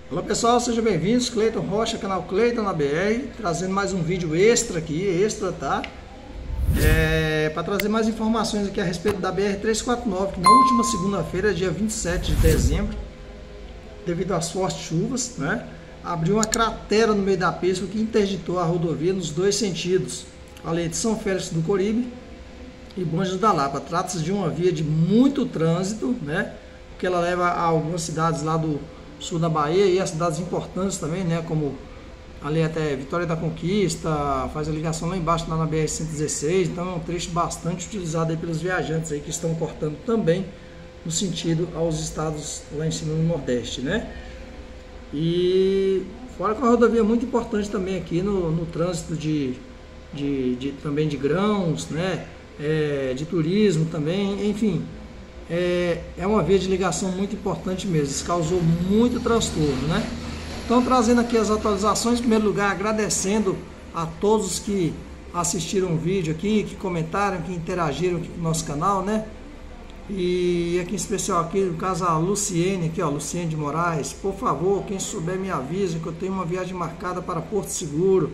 Olá pessoal, sejam bem-vindos, Cleiton Rocha, canal Cleiton na BR, trazendo mais um vídeo extra aqui, tá? Para trazer mais informações aqui a respeito da BR-349, que na última segunda-feira, dia 27 de dezembro, devido às fortes chuvas, né, abriu uma cratera no meio da pista que interditou a rodovia nos dois sentidos, além de São Félix do Coribe e Bom Jesus da Lapa. Trata-se de uma via de muito trânsito, né, porque ela leva a algumas cidades lá do sul da Bahia e as cidades importantes também, né, como ali até Vitória da Conquista, faz a ligação lá embaixo lá na BR-116, então é um trecho bastante utilizado aí pelos viajantes aí que estão cortando também no sentido aos estados lá em cima no Nordeste, né? E fora que é uma rodovia muito importante também aqui no trânsito também de grãos, né? De turismo também, enfim. É uma via de ligação muito importante mesmo, isso causou muito transtorno, né? Então, trazendo aqui as atualizações, em primeiro lugar, agradecendo a todos os que assistiram o vídeo aqui, que comentaram, que interagiram aqui com o nosso canal, né? E aqui em especial aqui, no caso a Luciene, aqui ó, Luciene de Moraes, por favor, quem souber me avisa que eu tenho uma viagem marcada para Porto Seguro.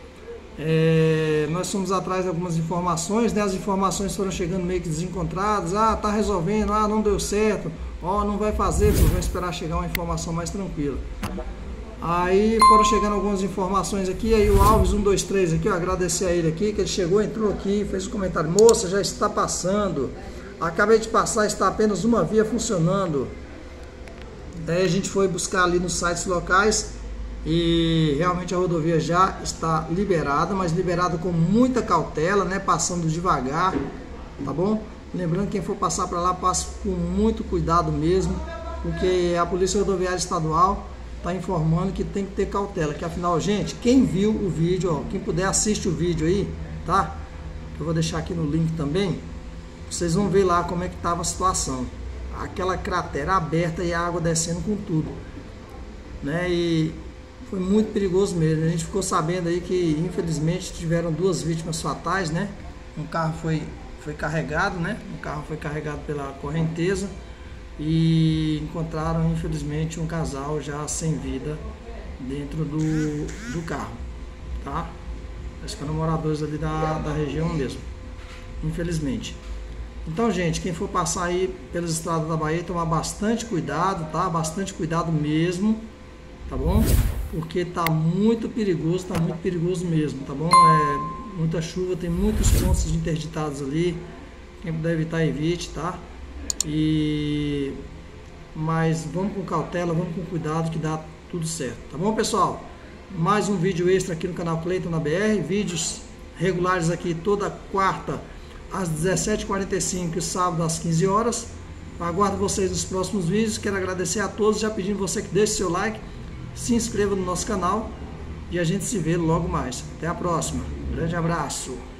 Nós fomos atrás de algumas informações, né? As informações foram chegando meio que desencontradas. Tá resolvendo, não deu certo, não vai fazer, vocês vão esperar chegar uma informação mais tranquila. Aí foram chegando algumas informações aqui, aí o Alves 123 aqui, ó, agradecer a ele aqui, que ele chegou, entrou aqui, fez um comentário: moça, já está passando, acabei de passar, está apenas uma via funcionando. Daí a gente foi buscar ali nos sites locais e realmente a rodovia já está liberada, mas liberada com muita cautela, né, passando devagar, tá bom? Lembrando que quem for passar para lá, passe com muito cuidado mesmo, porque a Polícia Rodoviária Estadual está informando que tem que ter cautela, que afinal, gente, quem viu o vídeo, ó, quem puder assiste o vídeo aí, tá? Eu vou deixar aqui no link também, vocês vão ver lá como é que estava a situação, aquela cratera aberta e a água descendo com tudo, né? E foi muito perigoso mesmo. A gente ficou sabendo aí que infelizmente tiveram duas vítimas fatais, né? Um carro foi carregado, né? Um carro foi carregado pela correnteza e encontraram infelizmente um casal já sem vida dentro do carro, tá? Acho que eram moradores ali da região mesmo, infelizmente. Então, gente, quem for passar aí pelas estradas da Bahia, tomar bastante cuidado, tá? Bastante cuidado mesmo, tá bom? Porque tá muito perigoso mesmo, tá bom? Muita chuva, tem muitos pontos interditados ali, quem puder evitar, evite, tá? Mas vamos com cautela, vamos com cuidado que dá tudo certo, tá bom, pessoal? Mais um vídeo extra aqui no canal Cleiton na BR, vídeos regulares aqui toda quarta às 17h45 e sábado às 15 horas. Aguardo vocês nos próximos vídeos. Quero agradecer a todos, já pedindo você que deixe seu like, se inscreva no nosso canal e a gente se vê logo mais. Até a próxima. Um grande abraço.